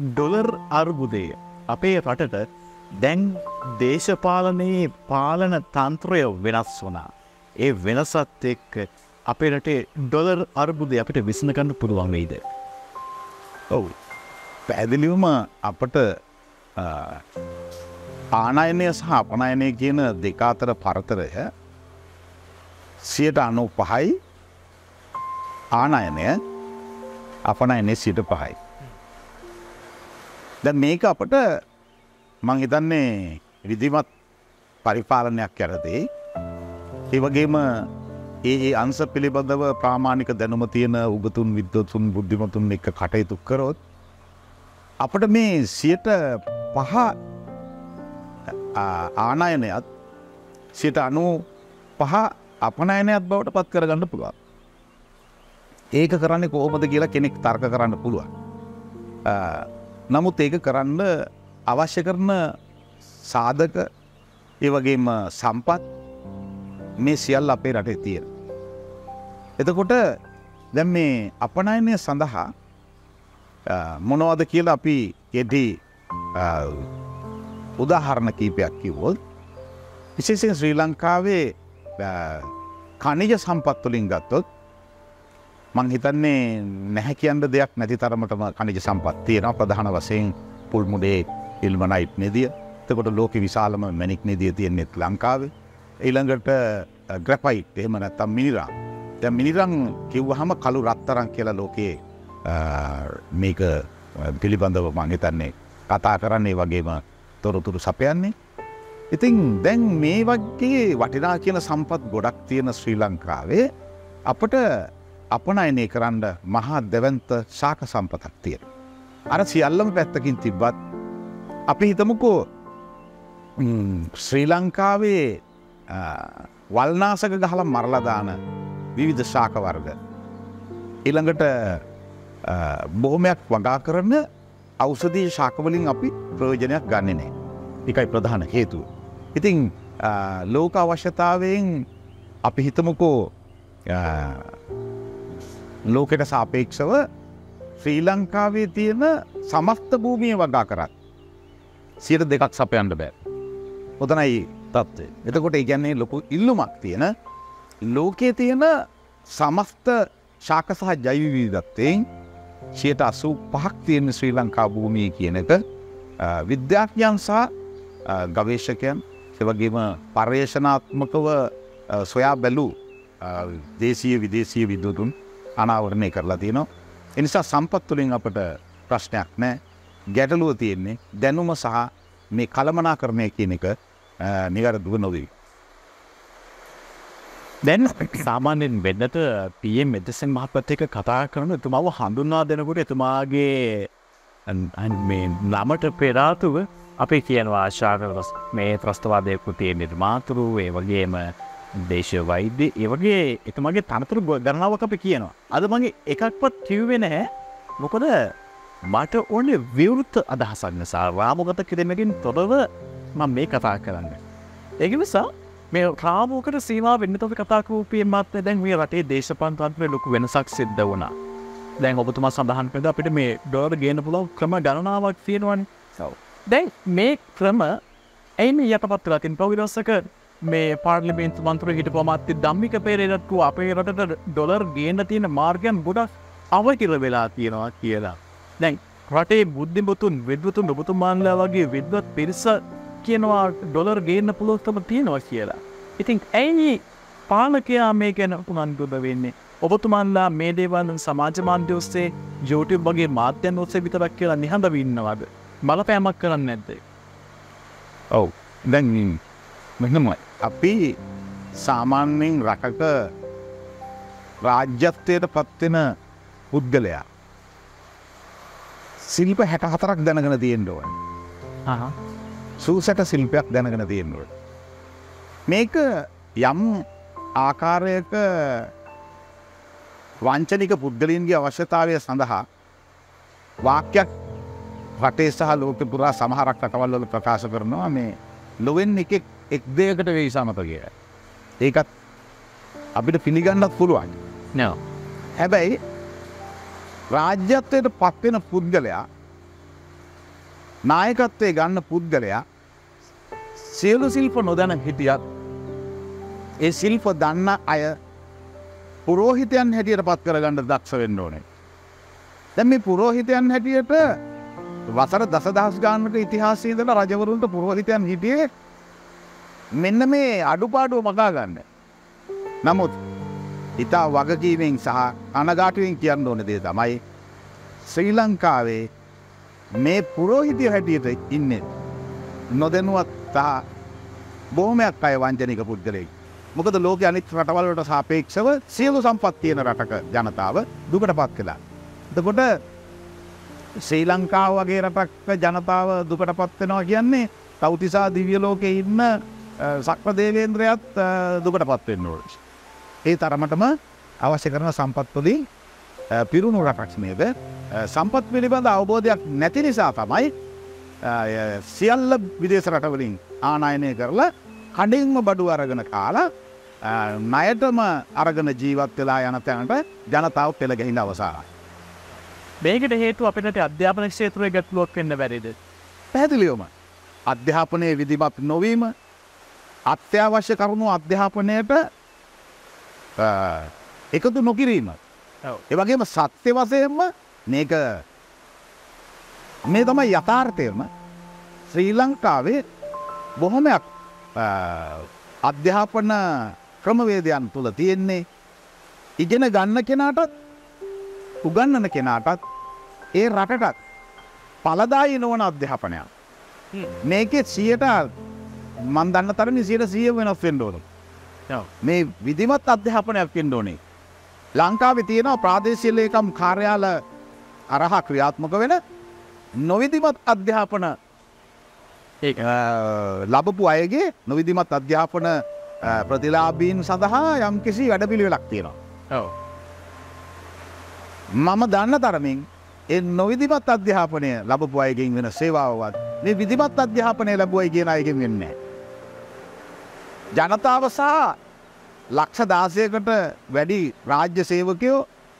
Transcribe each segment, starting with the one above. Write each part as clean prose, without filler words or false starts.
Dollar අර්බුදය අපේ රටට දැන් දේශපාලනයේ පාලන තන්ත්‍රය වෙනස් වුණා. ඒ වෙනසත් එක්ක අපේ රටේ ඩොලර් අර්බුදය අපිට විසඳගන්න පුළුවන් වෙයිද? ඔව්. පැහැදිලිවම අපට ආනයනය සහ අපනයනය කියන දෙක අතර පරතරය 95යි ආනයනය අපනයනය 5යි. දැන් මේක අපට මං හිතන්නේ විධිමත් පරිපාලනයක් යටතේ ඒ වගේම ඒ අංශ පිළිබඳව ප්‍රාමාණික දැනුම තියෙන උගතුන් විද්වතුන් බුද්ධිමතුන් එක්ක කටයුතු කරොත් අපිට මේ 5% ආනයනයත් 95% අපනයනයත් බවට පත් කරගන්න පුළුවන්. ඒක කරන්නේ කොහොමද කියලා කෙනෙක් තර්ක කරන්න පුළුවන්. නමුත් ඒක කරන්න අවශ්‍ය කරන සාධක ඒ වගේම සම්පත් මේ සියල්ල අපේ රටේ තියෙන. එතකොට දැන් මේ අපනයනය සඳහා මොනවද කියලා අපි කෙටි උදාහරණ කීපයක් කිව්වොත් විශේෂයෙන් ශ්‍රී ලංකාවේ ඛනිජ සම්පත් වලින් ගත්තොත් මං හිතන්නේ නැහැ කියන්න දෙයක් නැති තරමටම ඛනිජ සම්පත් තියෙනවා. ප්‍රධාන වශයෙන් පුල්මුඩේ ඉල්මනයිට් නිදිය. එතකොට ලෝකේ විශාලම මැණික් නිදිය තියෙන්නේ ලංකාවේ. ඊළඟට ග්‍රැෆයිට් එහෙම නැත්නම් මිනිරම්. දැන් මිනිරම් කිව්වහම කළු රත්තරන් කියලා ලෝකයේ මේක පිළිබඳව මං හිතන්නේ කතා කරන්නේ වගේම තොරතුරු සපයන්නේ. ඉතින් දැන් මේ වගේ වටිනා කියන සම්පත් ගොඩක් තියෙන ශ්‍රී ලංකාවේ අපට අපනයනය කරන්න මහා දැවැන්ත ශාක සම්පතක් තියෙනවා. අර සියල්ලම පැත්තකින් තිබ්බත් අපි හිතමුකෝ ශ්‍රී ලංකාවේ වල්නාසක ගහලා මරලා දාන විවිධ ශාක වර්ග ඊළඟට බොහොමයක් වගා කරන ඖෂධීය ශාක වලින් අපි ප්‍රයෝජනයක් ගන්නෙ නැහැ. ඒකයි ප්‍රධාන හේතුව. ඉතින් ලෝක අවශ්‍යතාවයෙන් අපි හිතමුකෝ ලෝකෙට සාපේක්ෂව ශ්‍රී ලංකාවේ තියෙන සමස්ත භූමිය වගා කරත් 2% සපයන්න බෑ. ඔතනයි තත්ත්වය. එතකොට ඒ කියන්නේ ලොකු ඉල්ලුමක් තියෙන ලෝකයේ තියෙන සමස්ත ශාක සහ ජෛව විවිධත්වයෙන් 85% තියෙන ශ්‍රී ලංකා භූමිය කියන එක විද්‍යාඥයන් සහ ගවේෂකයන් ඒ වගේම පර්යේෂණාත්මකව සොයා බැලූ දේශීය විදේශීය විද්වතුන් අනාවරණය කරලා තියෙනවා. ඒ නිසා සම්පත් වලින් අපට ප්‍රශ්නයක් නැහැ. ගැටලුව තියෙන්නේ දැනුම සහ මේ කළමනාකරණය කියන එක නිවැරදිව නොවේ. දැන් සාමාන්‍යයෙන් වෙන්නට PM මෙදසන් මහත්මයාත් එක්ක කතා කරන එතුමාව හඳුන්වා දෙනකොට එතුමාගේ මේ ළමට පෙර ආතුව අපි කියනවා ආශාක මේ ත්‍රස්තවාදයේ තියෙන නිර්මාතෘ ඒ වගේම දේශීය වෛද්‍ය ඒ වගේ එතුමාගේ තනතුරු ගණනාවක් අපි කියනවා. අද මගේ එකක්වත් කිව්වේ නැහැ. මොකද මට ඕනේ විවෘත අදහසක් නිසා රාමුගත කිරීමකින් තොරව මම මේ කතා කරන්නේ. ඒක නිසා මේ රාමුවකට සීමා වෙන්න තව කතා කරපු PM මහත්මයා දැන් මේ රටේ දේශපාලන තන්ත්‍රයේ ලොකු වෙනසක් සිද්ධ වුණා. දැන් ඔබතුමා සඳහන් කළා අපිට මේ ඩොලර් ගේන්න පුළුවන් ක්‍රම ගණනාවක් තියෙනවානේ. දැන් මේ ක්‍රම ඇයි මේ යටපත් වෙලා තියෙන පෞද්ගලික මේ පාර්ලිමේන්තු මන්ත්‍රී හිටපු අමාත්‍ය ධම්මික පෙරේරාට අපේ රටට ඩොලර් ගේන්න තියෙන මාර්ගයන් ගොඩක් අවකිර වෙලා තියෙනවා කියලා. දැන් රටේ බුද්ධිමතුන් විද්වතුන් ඔබතුමාන්ලා වගේ විද්වත් පිරිස කියනවා ඩොලර් ගේන්න පුළුවන්කම තියෙනවා කියලා. ඉතින් ඇයි පාලකයා මේ ගැන උනන්දුද වෙන්නේ? ඔබතුමාන්ලා මේ දේවල් සමාජ මාධ්‍ය ඔස්සේ YouTube වගේ මාධ්‍යන් ඔස්සේ විතරක් කියලා නිහඬව ඉන්නවද? බලපෑමක් කරන්නේ නැද්ද? ඔව්. දැන් මෙන්නමයි. අපි සාමාන්‍යයෙන් රටක රාජ්‍යත්වයට පත්වෙන පුද්ගලයා ශිල්ප 64ක් දැනගෙන තියෙන්න ඕනේ. සූසට ශිල්පයක් දැනගෙන තියෙන්න ඕනේ. මේක යම් ආකාරයක වංචනික පුද්ගලයන්ගේ අවශ්‍යතාවය සඳහා වාක්‍යයක් රටේ සහ ලෝකෙ පුරා සමහරක් රටවල් වල ප්‍රකාශ කරනවා මේ ලොවෙන් එකෙක් එක් දෙයකට වෙයි සමත කියලා. ඒකත් අපිට පිළිගන්නත් පුළුවන්. හැබැයි රාජ්‍යත්වයට පත්වෙන පුද්ගලයා නායකත්වයේ ගන්න පුද්ගලයා සියලු ශිල්ප නොදැන හිටියත් ඒ ශිල්ප දන්න අය පුරෝහිතයන් හැටියට පත් කරගන්න දක්ෂ වෙන්න ඕනේ. දැන් මේ පුරෝහිතයන් හැටියට වසර දසදහස් ගානක ඉතිහාසයේ ඉඳලා රජවරුන්ට පුරෝහිතයන් හිටියේ මෙන්න මේ අඩුපාඩුව මකා ගන්න. නමුත් ඉතා වගකීමෙන් සහ අනගාටුවෙන් කියන්න ඕන දේ තමයි ශ්‍රී ලංකාවේ මේ පුරෝහිතය හැටියට ඉන්නේ නොදැනුවත් සහ බොහොමයක් අය වංචනික පුද්ගලයෙක්. මොකද ලෝකයේ අනිත් රටවල් වලට සාපේක්ෂව සියලු සම්පත් තියෙන රටක ජනතාව දුකටපත් කළා. එතකොට ශ්‍රී ලංකාව වගේ රටක ජනතාව දුකටපත් වෙනවා කියන්නේ තව්තිසා දිව්‍ය ලෝකයේ ඉන්න සක්‍ර දේවේන්ද්‍රයත් දුකටපත් වෙන්න ඕනේ. ඒ තරමටම අවශ්‍ය කරන සම්පත් වලින් පිරුණු රටක් නේද? සම්පත් පිළිබඳ අවබෝධයක් නැති නිසා තමයි සියල්ල විදේශ රටවලින් ආනයනය කරලා කඩින්ම බඩු අරගෙන කාලා ණයටම අරගෙන ජීවත් වෙලා යන තැනට ජනතාව පෙළ ගැහිලා අවසానයි. මේකට හේතුව අපිට අධ්‍යාපන ක්ෂේත්‍රයේ ගැටලුවක් වෙන්න බැරිද? පැහැදිලිවම අධ්‍යාපනයේ විධිමත් නොවීම අත්‍යවශ්‍ය කරුණු අධ්‍යාපනයට එකතු නොකිරීම. ඒ වගේම සත්‍ය වශයෙන්ම මේක මේ තමයි යථාර්ථයම ශ්‍රී ලංකාවේ බොහොමයක් අධ්‍යාපන ක්‍රමවේදයන් තුළ තියෙන්නේ ඉගෙන ගන්න කෙනාටත් උගන්නන කෙනාටත් ඒ රටටත් ඵලදායී නොවන අධ්‍යාපනයක්. මේකේ 100ට මම දන්න තරමින් 100% වෙනස් වෙන්න ඕන. මේ විධිමත් අධ්‍යාපනයක් වෙන්න ඕනේ. ලංකාවේ තියෙන ප්‍රාදේශීය ලේකම් කාර්යාල අරහා ක්‍රියාත්මක වෙන නොවිධිමත් අධ්‍යාපන ලැබපු අයගේ නොවිධිමත් අධ්‍යාපන ප්‍රතිලාභීන් සඳහා යම්කිසි වැඩපිළිවෙලක් තියෙනවා. මම දන්න තරමින් ඒ නොවිධිමත් අධ්‍යාපනය ලැබපු අයගෙන් වෙන සේවාවවත් මේ විධිමත් අධ්‍යාපනය ලැබුවයි කියන අයගෙන් වෙන්නේ නැහැ. ජනතාව සහ ලක්ෂ 16කට වැඩි රාජ්‍ය සේවකයෝ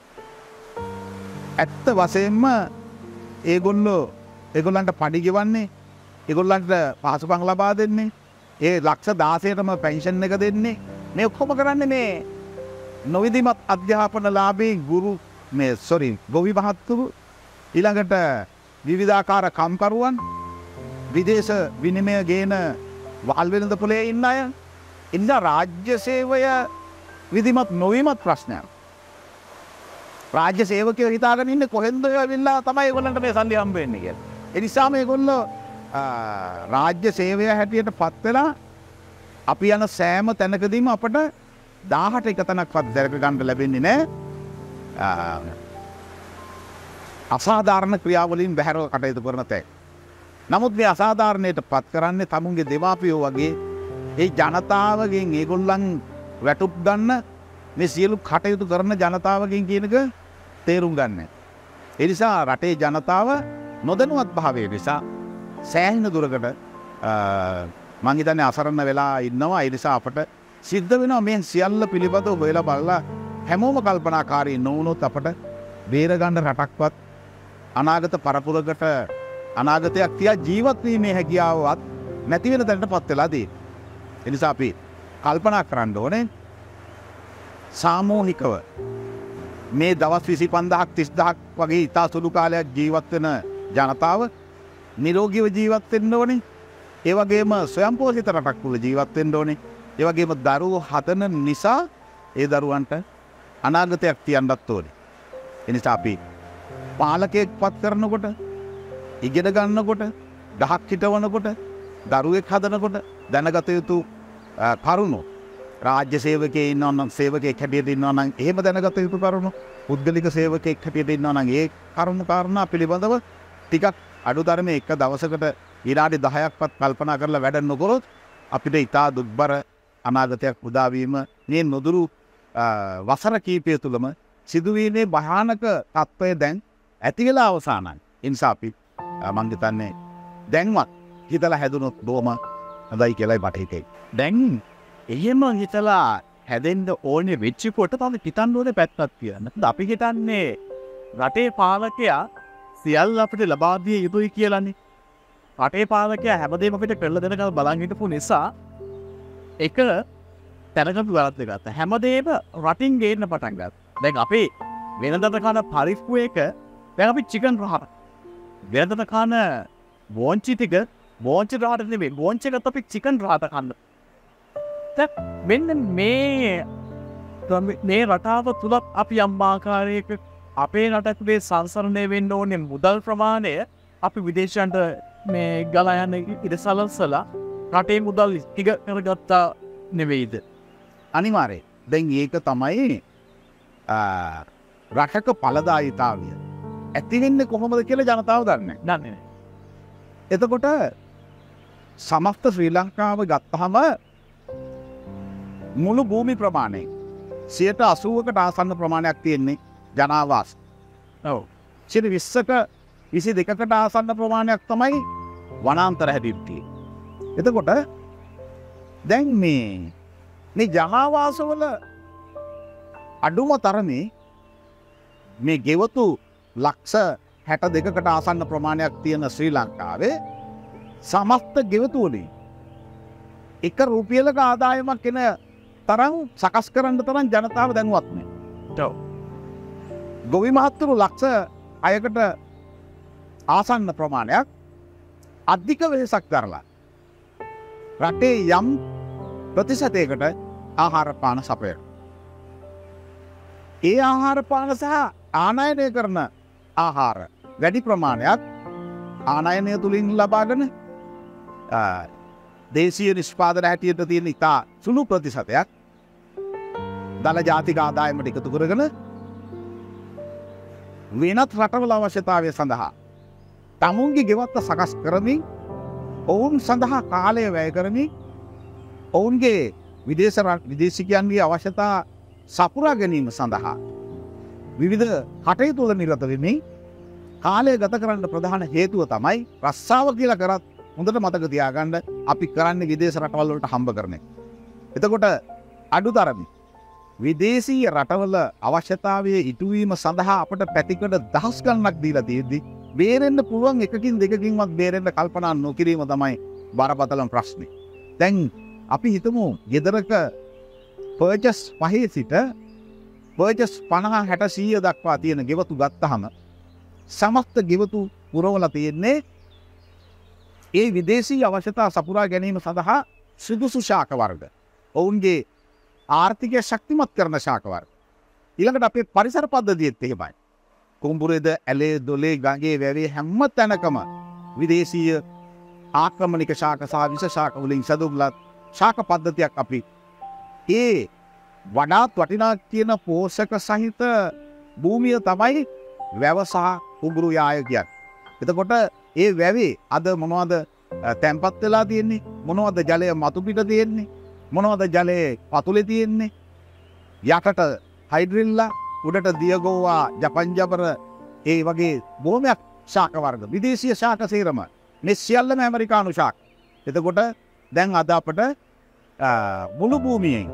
ඇත්ත වශයෙන්ම ඒගොල්ලන්ට පඩි ගෙවන්නේ, ඒගොල්ලන්ට පහසුකම් ලබා දෙන්නේ, ඒ ලක්ෂ 16ටම පෙන්ෂන් එක දෙන්නේ. මේ ඔක්කොම කරන්නේ මේ නොවිධිමත් අධ්‍යාපනලාභී ගොවි මහත්තුරු, ඊළඟට විවිධාකාර කම්කරුවන්, විදේශ විනිමය ගේන වල්වෙළඳ පොලේ ඉන්න අය. ඉන්න රාජ්‍ය සේවය විධිමත් නොවීමත් ප්‍රශ්නයක්. රාජ්‍ය සේවකයෝ හිතාගෙන ඉන්නේ කොහෙන්ද ඇවිල්ලා තමයි ඒගොල්ලන්ට මේ සල්ලි හම්බ වෙන්නේ කියලා. ඒ නිසා මේගොල්ලෝ රාජ්‍ය සේවය හැටියට පත් වෙලා අපි යන සෑම තැනකදීම අපට 18 එක තැනක්වත් දැක ගන්න ලැබෙන්නේ නැහැ. අසාධාරණ ක්‍රියාවලින් බැහැරව කටයුතු කරන තැන්. නමුත් මේ අසාධාරණයට පත් කරන්නේ තමුන්ගේ දෙමාපියෝ වගේ ඒ ජනතාවගෙන් ඒගොල්ලන් වැටුප් ගන්න මේ සියලු කටයුතු කරන ජනතාවගෙන් කියන එක තේරුම් ගන්න. ඒ නිසා රටේ ජනතාව නොදැනුවත් භාවය නිසා සෑහෙන දුරකට මං හිතන්නේ අසරණ වෙලා ඉන්නවා. ඒ නිසා අපට සිද්ධ වෙනවා මේ සියල්ල පිළිබඳව හොයලා බලලා හැමෝම කල්පනාකාරී නොවුනොත් අපට බේරගන්න රටක්වත් අනාගත පරපුරකට අනාගතයක් තියා ජීවත් වීමේ හැකියාවවත් නැති වෙන තැනට පත් වෙලා තියෙනවා. ඒ නිසා අපි කල්පනා කරන්න ඕනේ සාමූහිකව මේ දවස් 25000ක් 30000ක් වගේ ඉතා සුළු කාලයක් ජීවත් වෙන ජනතාව නිරෝගීව ජීවත් වෙන්න ඕනේ. ඒ වගේම ස්වයංපෝෂිත රටක් තුළ ජීවත් වෙන්න ඕනේ. ඒ වගේම දරුවෝ හදන නිසා ඒ දරුවන්ට අනාගතයක් තියන්නත් ඕනේ. ඒ නිසා අපි පාලකයෙක් පත් කරනකොට, ඉගෙන ගන්නකොට, ගහක් හිටවනකොට, දරුවෙක් හදනකොට දැනගත යුතු කරුණු, රාජ්‍ය සේවකයෙක් ඉන්නවා නම් සේවකයෙක් හැටියට ඉන්නවා නම් එහෙම දැනගත යුතු කරුණු, පුද්ගලික සේවකයෙක් හැටියට ඉන්නවා නම් ඒ කරුණු කාරණා පිළිබඳව ටිකක් අඩුතරමේ එක දවසකට විනාඩි 10ක්වත් කල්පනා කරලා වැඩ නොකරොත් අපිට ඉතා දුක්බර අනාගතයක් උදා වීම මේ නොදුරු වසර කීපය තුළම සිදුවීමේ භයානක තත්ත්වය දැන් ඇති වෙලා අවසానයි. ඒ නිසා අපි මං හිතන්නේ දැන්වත් හිතලා හැදුනොත් බොහොම හොඳයි කියලායි මට හිතෙන්නේ. දැන් එහෙම හිතලා හැදෙන්න ඕනේ වෙච්ච කොට තමයි හිතන්න ඕනේ පැත්තක් කියන්න. අපි හිතන්නේ රටේ පාලකයා සියල්ල අපිට ලබා දිය යුතුයි කියලානේ. රටේ පාලකයා හැමදේම අපිට කරලා දෙනකල් බලන් හිටපු නිසා එක තැනකට වැරද්ද ගත්තා. හැමදේම රටින් ගේන්න පටන් ගත්තා. දැන් අපි වෙනදට කන පරිප්පු එක දැන් අපි චිකන් රහට. වෙනදට කන බෝංචි ටික බෝංචි රහට නෙමෙයි බෝංචි එකත් අපි චිකන් රහට කන්න. දැන් මෙන්න මේ රටාව තුලත් අපි යම් ආකාරයක අපේ රට ඇතුලේ සංසරණය වෙන්න ඕනේ මුදල් ප්‍රමාණය අපි විදේශයන්ට මේ ගලා යන ඉඩ සලස්සලා රටේ මුදල් ටික කරගත්තා නෙවෙයිද? අනිවාර්යයෙන්. දැන් ඒක තමයි රටක ඵලදායීතාවය. ඇති වෙන්නේ කොහොමද කියලා ජනතාව දන්නේ නැහැ. එතකොට සමස්ත ශ්‍රී ලංකාව ගත්තහම මුළු භූමි ප්‍රමාණයෙන් 80%කට ආසන්න ප්‍රමාණයක් තියෙන්නේ ජනාවාස. ඔව්. 20ක 22කට ආසන්න ප්‍රමාණයක් තමයි වනාන්තර හැදින්තිය. එතකොට දැන් මේ ජනාවාසවල අඩුම තරමේ මේ ගෙවතු ලක්ෂ 62කට ආසන්න ප්‍රමාණයක් තියෙන ශ්‍රී ලංකාවේ සමස්ත ගෙවතු වලින් එක රුපියලක ආදායමක් එන තරම් සකස් කරන්න තරම් ජනතාව දැනුවත් නැහැ. ඔව්. ගොවි මහත්තුරු ලක්ෂ 6කට ආසන්න ප්‍රමාණයක් අධික වෙහෙසක් දරලා රටේ යම් ප්‍රතිශතයකට ආහාර පාන සපයන. ඒ ආහාර පාන සහ ආනයනය කරන ආහාර වැඩි ප්‍රමාණයක් ආනයනය තුළින් ලබාගෙන දේශීය නිෂ්පාදන හැටියට තියෙන ඉතා සුළු ප්‍රතිශතයක් දළ ජාතික ආදායමට එකතු කරගෙන වෙනත් රටවල අවශ්‍යතාවය සඳහා තමුන්ගේ ගෙවත්ත සකස් කරමින් ඔවුන් සඳහා කාලය වැය කරමින් ඔවුන්ගේ විදේශිකයන්ගේ අවශ්‍යතා සපුරා ගැනීම සඳහා විවිධ කටයුතු වල නිරත වෙමින් කාලය ගත කරන්න ප්‍රධාන හේතුව තමයි රස්සාව කියලා කරත් හොඳට මතක තියාගන්න අපි කරන්නේ විදේශ රටවල් වලට හම්බ කරන එක. එතකොට අඩුතරමින් විදේශීය රටවල අවශ්‍යතාවය ඉටුවීම සඳහා අපට පැතිකඩ දහස් ගණනක් දීලා තියෙද්දි බේරෙන්න පුළුවන් එකකින් දෙකකින්වත් බේරෙන්න කල්පනා නොකිරීම තමයි බරපතලම ප්‍රශ්නේ. දැන් අපි හිතමු ගෙදරක පර්චස් 5 සිට පර්චස් 50 60 100 දක්වා තියෙන ගෙවතු ගත්තහම සමස්ත ගෙවතු පුරවලා තියෙන්නේ ඒ විදේශීය අවශ්‍යතා සපුරා ගැනීම සඳහා සුදුසු ශාක වර්ග. ඔවුන්ගේ ආර්ථිකය ශක්තිමත් කරන ශාක වර්ග. ඊළඟට අපේ පරිසර පද්ධතියත් එහෙමයි. කුඹුරේද ඇලේ දොලේ ගඟේ වැවේ හැම තැනකම විදේශීය ආක්‍රමණික ශාක සහ විෂ ශාක වලින් සැදුම්ලත් ශාක පද්ධතියක් අපි ඒ වඩාත් වටිනා කියන පෝෂක සහිත භූමිය තමයි වැව සහ කුඹුරු යාය කියන්නේ. එතකොට ඒ වැවේ අද මොනවද තැන්පත් වෙලා තියෙන්නේ? මොනවද ජලය මතු පිට තියෙන්නේ? මොනවද ජලයේ පතුලේ තියෙන්නේ? යටට හයිඩ්‍රිල්ලා උඩට දියගෝවා ජපන් ජබර ඒ වගේ බොහොමයක් ශාක වර්ග විදේශීය ශාක සේරම මේ සියල්ලම ඇමරිකානු ශාක. එතකොට දැන් අද අපට මුළු භූමියෙන්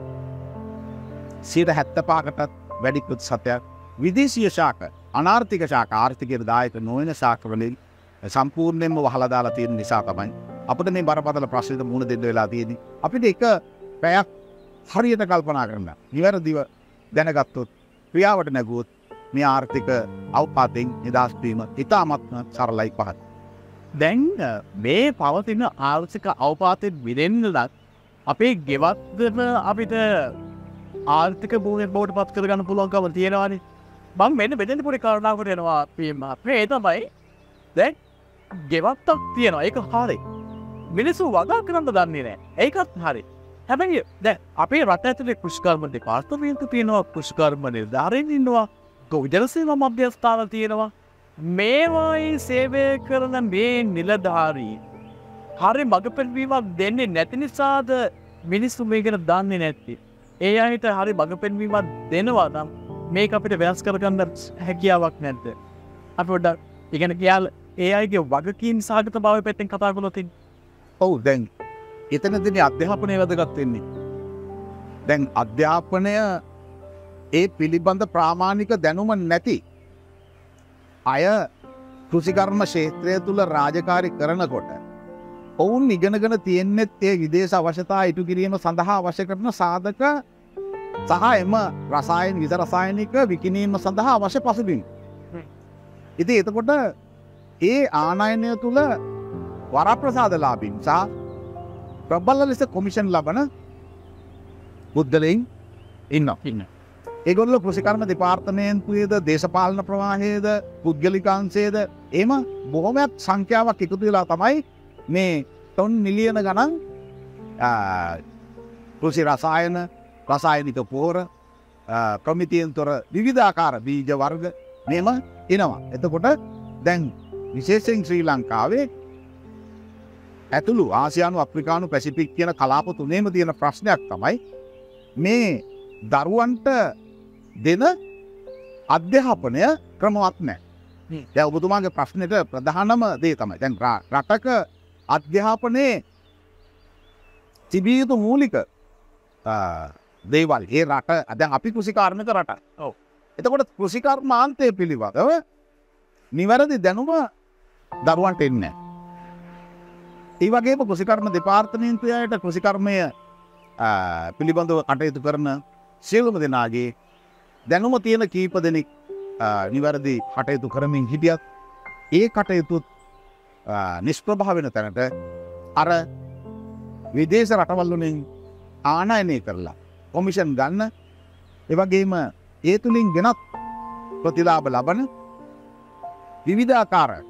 75%කටත් වැඩි ප්‍රතිශතයක් විදේශීය ශාක අනාර්ථික ශාක ආර්ථිකයට දායක නොවන ශාක වලින් සම්පූර්ණයෙන්ම වහලා දාලා තියෙන නිසා තමයි අපිට මේ බරපතල ප්‍රශ්නෙට මුහුණ දෙන්න වෙලා තියෙන්නේ. අපිට එක පැයක් හරියට කල්පනා කරන්න නිවැරදිව දැනගත්තොත් ක්‍රියාවට නැගුවොත් මේ ආර්ථික අවපාතයෙන් නිදහස් වීම ඉතාමත්ම සරලයි පහත්. දැන් මේ පවතින ආර්ථික අවපාතයෙන් මිදෙන්නත් අපේ ගෙවත්ම අපිට ආර්ථික භූමියක් බවට පත් කරගන්න පුළුවන්කම තියෙනවානේ. මම මෙන්න මෙතෙන්ද පොඩි කාරණාවකට එනවා මේ තමයි දැන් ගෙවත්තක් තියෙනවා ඒක හරි. මිනිස්සු වගා කරන්න දන්නේ නැහැ. ඒකත් හරි. හැබැයි දැන් අපේ රට ඇතුලේ කෘෂිකර්ම දෙපාර්තමේන්තු තියෙනවා, කෘෂිකර්ම නිලධාරීන් ඉන්නවා, ගොවිජන සේවා මධ්‍යස්ථාන තියෙනවා. මේවායි සේවය කරන මේ නිලධාරී හරි මඟ පෙන්වීමක් දෙන්නේ නැති නිසාද මිනිස්සු මේක දන්නේ නැත්තේ. ඒ අයට හරි මඟ පෙන්වීමක් දෙනවා නම් මේක අපිට වෙනස් කරගන්න හැකියාවක් නැද්ද? අපි පොඩ්ඩක් ඉගෙන කියලා ඒ අයගේ වගකීම් සහගත භාවය පැත්තෙන් කතා කළොත් ඔව් දැන් එතනදී අධ්‍යාපනය වැදගත් වෙන්නේ. දැන් අධ්‍යාපනය ඒ පිළිබඳ ප්‍රාමාණික දැනුම නැති අය කෘෂිකර්ම ක්ෂේත්‍රය තුල රාජකාරී කරනකොට ඔවුන් ඉගෙනගෙන තියෙන්නෙත් ඒ විදේශ අවශ්‍යතා ඉටු කිරීම සඳහා අවශ්‍ය කරන සාධක සහ එම රසායන විස රසායනික විකිණීම සඳහා අවශ්‍ය පසුබිම්. ඉතින් එතකොට ඒ ආනයනය තුළ වරප්‍රසාදලාභීන් සහ ප්‍රබල ලෙස කොමිෂන් ලබන පුද්ගලයින් ඉන්න. ඒගොල්ලෝ කෘෂිකර්ම දෙපාර්තමේන්තුවේද දේශපාලන ප්‍රවාහයේද පුද්ගලිකාංශයේද එම බොහොමයක් සංඛ්‍යාවක් එකතු වෙලා තමයි මේ ටොන් මිලියන ගණන් කෘෂි රසායනික පොහොර ප්‍රමිතියෙන් තොර විවිධාකාර බීජ වර්ග මෙම එනවා. එතකොට දැන් විශේෂයෙන් ශ්‍රී ලංකාවේ ඇතුළු ආසියානු අප්‍රිකානු පැසිෆික් කියන කලාප තුනේම තියෙන ප්‍රශ්නයක් තමයි මේ දරුවන්ට දෙන අධ්‍යාපනය ක්‍රමවත් නැහැ. දැන් ඔබතුමාගේ ප්‍රශ්නෙට ප්‍රධානම දේ තමයි දැන් රටක අධ්‍යාපනයේ තිබිය යුතු මූලික දේවල් ඒ රට දැන් අපි කෘෂිකාර්මික රට. ඔව්. එතකොට කෘෂිකර්මාන්තය පිළිබඳව නිවැරදි දැනුම දරුවන්ට එන්නේ නැහැ. ඒ වගේම කෘෂිකර්ම දෙපාර්තමේන්තුවයට කෘෂිකර්මය පිළිබඳව කටයුතු කරන සියලුම දෙනාගේ දැනුම තියෙන කීප දෙනෙක් නිවැරදි කටයුතු කරමින් හිටියත් ඒ කටයුතුත් නිෂ්ප්‍රභා වෙන තැනට අර විදේශ රටවල් වලින් ආනයනය කරලා කොමිෂන් ගන්න එවැගේම ඒ තුලින් ගෙනත් ප්‍රතිලාභ ලබන විවිධාකාර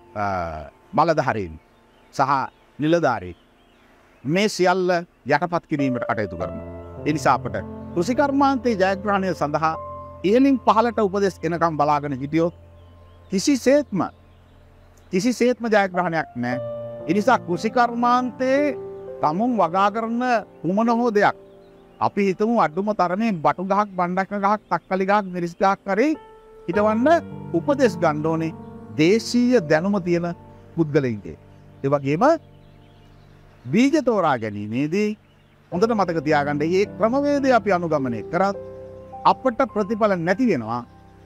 බලධාරීන් සහ නිලධාරීන් මේ සියල්ල යටපත් කිරීමට කටයුතු කරනවා. ඒ නිසා අපට කෘෂිකර්මාන්තයේ ජයග්‍රහණය සඳහා ඉහළින් පහළට උපදෙස් එනකම් බලාගෙන හිටියොත් කිසිසේත්ම ජයග්‍රහණයක් නැහැ. ඒ නිසා කෘෂිකර්මාන්තයේ තමුන් වගා කරන කුමන හෝ දෙයක් අපි හිතමු අඩුම තරමේ බටු ගහක් බණ්ඩක්ක ගහක් තක්කලි ගහක් මිරිස් ගහක් කරේ හිටවන්න උපදෙස් ගන්න ඕනේ දේශීය දැනුම තියෙන පුද්ගලයින්ගේ. ඒ වගේම බීජ තෝරා ගැනීමේදී හොඳට මතක තියාගන්න මේ ක්‍රමවේදය අපි අනුගමනය කරත් අපට ප්‍රතිඵල නැති වෙනවා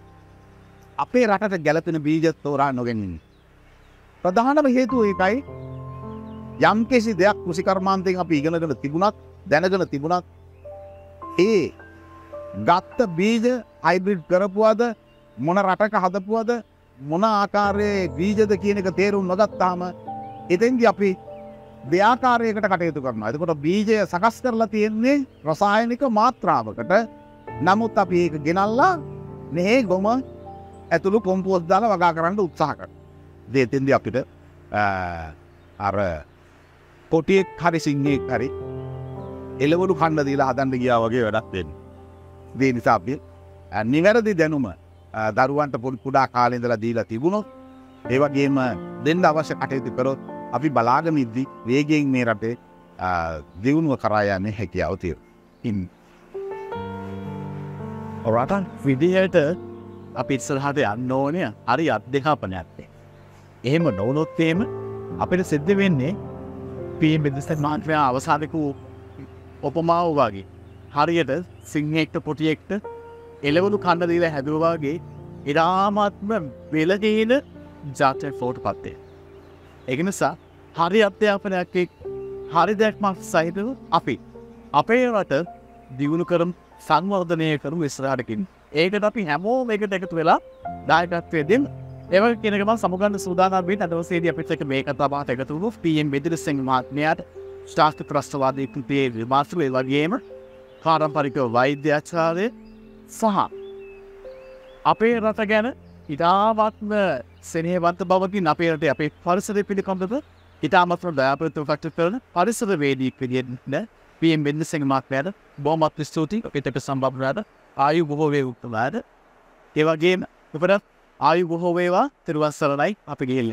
අපේ රටට ගැලපෙන බීජ තෝරා නොගැනීම. ප්‍රධානම හේතුව ඒකයි යම්කිසි දෙයක් කෘෂිකර්මාන්තයෙන් අපි ඉගෙනගෙන තිබුණත් දැනගෙන තිබුණත් ඒ ගත්ත බීජ හයිබ්‍රිඩ් කරපුවද මොන රටක හදපුවද මොන ආකාරයේ බීජද කියන එක තේරුම් නොගත්තාම එතෙන්දී අපි දෙආකාරයකට කටයුතු කරනවා. එතකොට බීජය සකස් කරලා තියෙන්නේ රසායනික මාත්‍රාවකට. නමුත් අපි ඒක ගෙනල්ලා මේ ගොම ඇතුළු කොම්පෝස්ට් දාලා වගා කරන්න උත්සාහ කරනවා. එතෙන්දී අපිට අර කොටියෙක් හරි සිංහෙක් හරි එළවලු කන්න දීලා හදන්න ගියා වගේ වැඩක් වෙන්නේ. ඒ නිසා අපි නිවැරදි දැනුම දරුවන්ට කුඩා කාලේ ඉඳලා දීලා තිබුණොත් ඒ වගේම දෙන්න අවශ්‍ය කටයුතු කරොත් අපි බලාගෙන ඉද්දි වේගයෙන් මේ රටේ දියුණුව කරා යන්නේ හැකියාව තියෙනවා. රටක් විදිහට අපි ඉස්සරහට යන්න ඕනේ හරි අධ්‍යාපනයක්. එහෙම නොවුනොත් එහෙම අපිට සිද්ධ වෙන්නේ PM බෙදසක් මහත්මයා අවසානක උපමාව වගේ. හරියට සිංහෙක්ට පොටියෙක්ට එළවලු කන්න දීලා හැදුවා වගේ ඉතාමත්ම වෙලදීන ජාතියක් ෆෝට් පත්තේ. ඒක නිසා හරි අධ්‍යාපනයක් හරි දැක්මක් සහිතව අපි අපේ රට දියුණු කරමු සංවර්ධනය කරමු ඉස්සරහටකින්. ඒකට අපි හැමෝම එකට එකතු වෙලා දායකත්වයෙන් දෙමු. ඒක කියන එක මම සමුගන්න සූදානම් වෙන්නේ. අද දවසේදී අපිට එක මේක තමයි එකතු වුණු PM බෙදිරසිංහ මහත්මයාට ශාස්ත්‍ර ත්‍රස්තවාදී කෘතියේ විමර්ශක ඒ වගේම පාරම්පරික වෛද්‍යාචාර්ය සහ අපේ රට ගැන ඉතාමත්ම සෙනෙහවන්ත බවකින් අපේ රටේ අපේ පරිසරය පිළිබඳව ඉතාමත්ම දයාපරත්ව කටයුතු කරන පරිසරවේදියෙක් විදිහට PM බෙදිරසිංහ මහත්මයාට බොහොමත් ස්තුතියි. අපිට සම්බන්ධ ආයු බොහෝ වේවා. ඒ වගේම අපට ආයු බොහෝ වේවා. ත්‍රිවස්සරණයි අපි ගිහිල්ලා